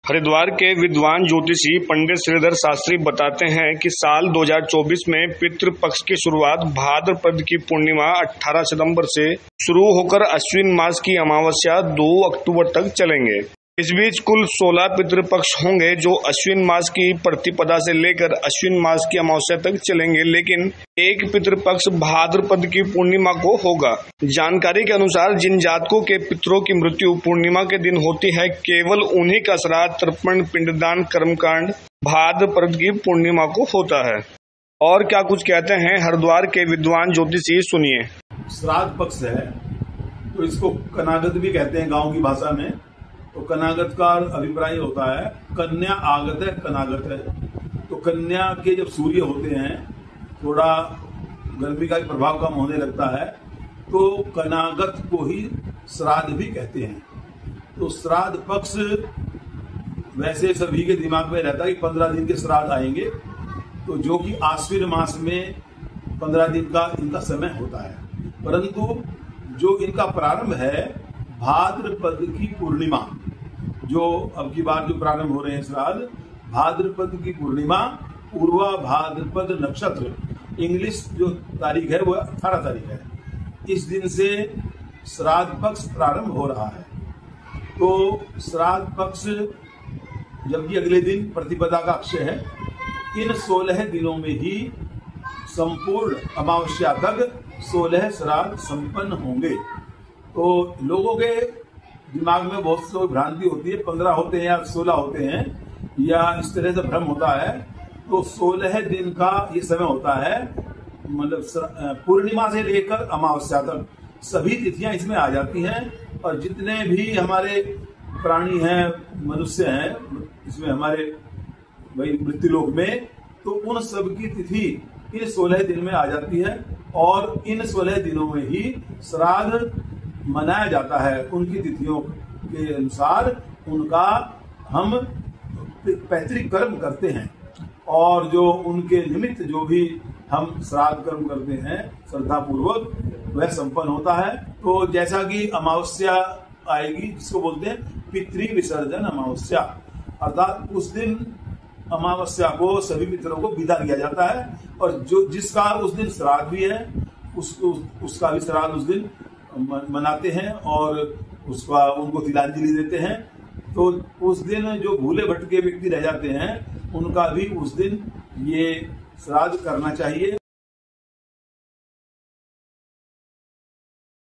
हरिद्वार के विद्वान ज्योतिषी पंडित श्रीधर शास्त्री बताते हैं कि साल 2024 में पितृ पक्ष की शुरुआत भाद्रपद की पूर्णिमा 18 सितंबर से शुरू होकर अश्विन मास की अमावस्या 2 अक्टूबर तक चलेंगे। इस बीच कुल 16 पितृपक्ष होंगे जो अश्विन मास की प्रतिपदा से लेकर अश्विन मास की अमावस्या तक चलेंगे, लेकिन एक पितृपक्ष भाद्रपद की पूर्णिमा को होगा। जानकारी के अनुसार जिन जातकों के पितरों की मृत्यु पूर्णिमा के दिन होती है, केवल उन्हीं का श्राद्ध, तर्पण, पिंडदान, कर्मकांड भाद्रपद की पूर्णिमा को होता है। और क्या कुछ कहते हैं हरिद्वार के विद्वान ज्योतिषी, सुनिए। श्राद्ध पक्ष है तो इसको कनागत भी कहते हैं गांव की भाषा में। तो कनागत का अभिप्राय होता है कन्या आगत है, कनागत है। तो कन्या के जब सूर्य होते हैं, थोड़ा गर्मी का प्रभाव कम होने लगता है, तो कनागत को ही श्राद्ध भी कहते हैं। तो श्राद्ध पक्ष वैसे सभी के दिमाग में रहता है कि 15 दिन के श्राद्ध आएंगे, तो जो कि आश्विन मास में 15 दिन का इनका समय होता है। परंतु जो इनका प्रारंभ है भाद्रपद की पूर्णिमा, जो अब की बार जो प्रारंभ हो रहे हैं श्राद्ध, भाद्रपद की पूर्णिमा, पूर्वा भाद्रपद नक्षत्र, इंग्लिश जो तारीख है वो 18 तारीख है। इस दिन से श्राद्ध पक्ष प्रारंभ हो रहा है। तो श्राद्ध पक्ष जबकि अगले दिन प्रतिपदा का अक्षय है, इन 16 दिनों में ही संपूर्ण अमावस्या तक 16 श्राद्ध संपन्न होंगे। तो लोगों के दिमाग में बहुत सी भ्रांति होती है, 15 होते हैं या 16 होते हैं, या इस तरह से भ्रम होता है। तो 16 दिन का ये समय होता है, मतलब पूर्णिमा से लेकर अमावस्या तक सभी तिथियां इसमें आ जाती हैं। और जितने भी हमारे प्राणी हैं, मनुष्य हैं इसमें हमारे वही मृत्युलोक में, तो उन सब की तिथि इन 16 दिन में आ जाती है। और इन 16 दिनों में ही श्राद्ध मनाया जाता है। उनकी तिथियों के अनुसार उनका हम पैतृक कर्म करते हैं, और जो उनके निमित्त जो भी हम श्राद्ध कर्म करते हैं श्रद्धा पूर्वक, वह संपन्न होता है। तो जैसा कि अमावस्या आएगी, जिसको बोलते हैं पितृ विसर्जन अमावस्या, अर्थात उस दिन अमावस्या को सभी पितरों को विदा किया जाता है। और जो जिसका उस दिन श्राद्ध भी है उसका भी श्राद्ध उस दिन मनाते हैं और उसका उनको तिलांजलि देते हैं। तो उस दिन जो भूले भटके व्यक्ति रह जाते हैं, उनका भी उस दिन ये श्राद्ध करना चाहिए।